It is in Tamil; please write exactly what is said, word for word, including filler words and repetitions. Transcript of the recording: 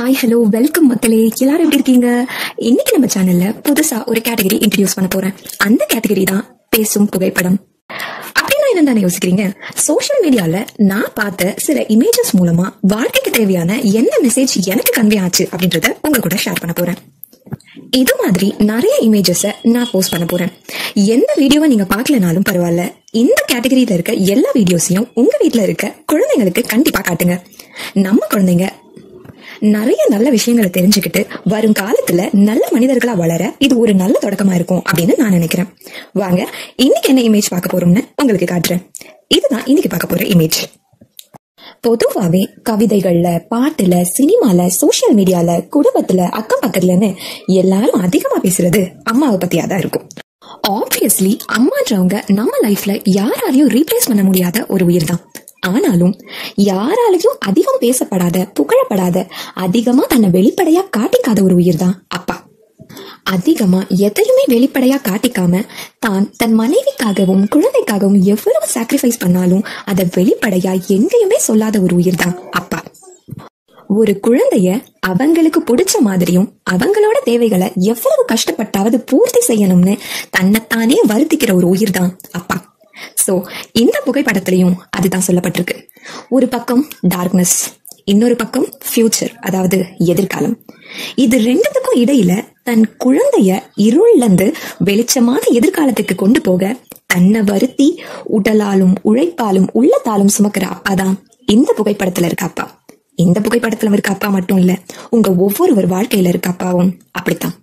ஹாய் ஹலோ வெல்கம் மக்களே, எல்லாரும் எப்படி இருக்கீங்க? இன்னைக்கு நம்ம சேனல்ல புதுசா ஒரு கேட்டகரி இன்ட்ரடியூஸ் பண்ண போறேன். அந்த கேட்டகரி தான் பேசும் புகைப்படம். அப்படின்னா என்ன தானே யோசிக்கிறீங்க? சோசியல் மீடியால நான் பார்த்த சில இமேஜஸ் மூலமா வாழ்க்கைக்கு தேவையான என்ன மெசேஜ் எனக்கு கன்வே ஆச்சு அப்படின்றத உங்க கூட ஷேர் பண்ண போறேன். இது மாதிரி நிறைய இமேஜஸ் நான் போஸ்ட் பண்ண போறேன். எந்த வீடியோவை நீங்க பார்க்கலனாலும் பரவாயில்ல, இந்த கேட்டகரியில இருக்க எல்லா வீடியோஸையும் உங்க வீட்டுல இருக்க குழந்தைங்களுக்கு கண்டிப்பா காட்டுங்க. நம்ம குழந்தைங்க நிறைய நல்ல விஷயங்களை தெரிஞ்சுக்கிட்டு வரும் காலத்துல நல்ல மனிதர்களா வளர இது ஒரு நல்ல தொடக்கமா இருக்கும் அப்படின்னு நான் நினைக்கிறேன். வாங்க இன்னைக்கு என்ன இமேஜ் பார்க்க போறோம்னு உங்களுக்கு காட்டுறேன். இதுதான் இன்னைக்கு பார்க்க போற இமேஜ். பொதுவாவே கவிதைகள்ல, பாட்டுல, சினிமால, சோசியல் மீடியால, குடும்பத்துல, அக்கம் பக்கத்துலன்னு எல்லாரும் அதிகமா பேசுறது அம்மாவை பத்தியா தான் இருக்கும். ஆப்வியஸ்லி அம்மான்றவங்க நம்ம லைஃப்ல யாராலையும் ரீப்ளேஸ் பண்ண முடியாத ஒரு உயிர் தான். ஆனாலும் யாராலையும் அதிகம் பேசப்படாத, புகழப்படாத, அதிகமா தன்னை வெளிப்படையா காட்டிக்காத ஒரு உயிர் தான் அப்பா. அதிகமா எதையுமே வெளிப்படையா காட்டிக்காம தான் தன் மனைவிக்காகவும் குழந்தைக்காகவும் எவ்வளவு சாக்ரிஃபைஸ் பண்ணாலும் அதை வெளிப்படையா எங்கேயுமே சொல்லாத ஒரு உயிர் தான் அப்பா. ஒரு குழந்தைய அவங்களுக்கு பிடிச்ச மாதிரியும் அவங்களோட தேவைகளை எவ்வளவு கஷ்டப்பட்டாவது பூர்த்தி செய்யணும்னு தன்னைத்தானே வருத்திக்கிற ஒரு உயிர் தான் அப்பா. சோ இந்த புகைப்படத்திலையும் அதுதான் சொல்லப்பட்டிருக்கு. ஒரு பக்கம் டார்க்னஸ், இன்னொரு பக்கம் ஃபியூச்சர், அதாவது எதிர்காலம். இது ரெண்டுத்துக்கும் இடையில தன் குழந்தைய இருளிலிருந்து வெளிச்சமான எதிர்காலத்துக்கு கொண்டு போக தன்னை வருத்தி உடலாலும் உழைப்பாலும் உள்ளத்தாலும் சுமக்கிற அப்பா தான் இந்த புகைப்படத்துல இருக்க அப்பா. இந்த புகைப்படத்துல இருக்க அப்பா மட்டும் இல்ல, உங்க ஒவ்வொருவர் வாழ்க்கையில இருக்க அப்பாவும் அப்படித்தான்.